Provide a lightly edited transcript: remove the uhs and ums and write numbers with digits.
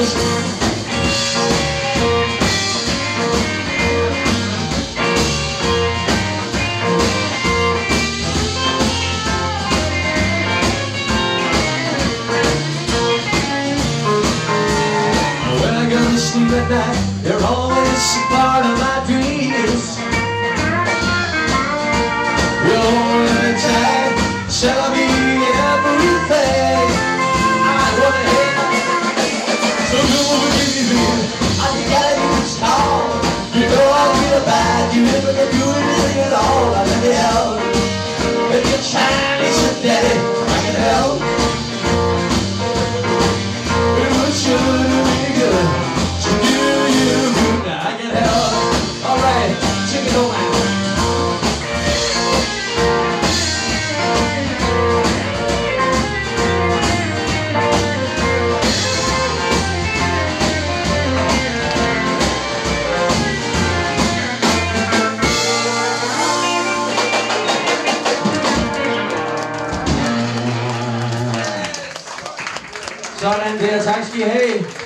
goes. When I go to sleep at night, you're always a part of my dreams. You'll hold me tight, tell me everything I wanna hear. So believe me, all you gotta do is call. You know I'll be bad, you never gonna do anything at all. I let you help. If you're Chinese or daddy, I can help. It would sure do me good to do you good. I can help. Alright, take it home out. Sådan der, tak skal I have.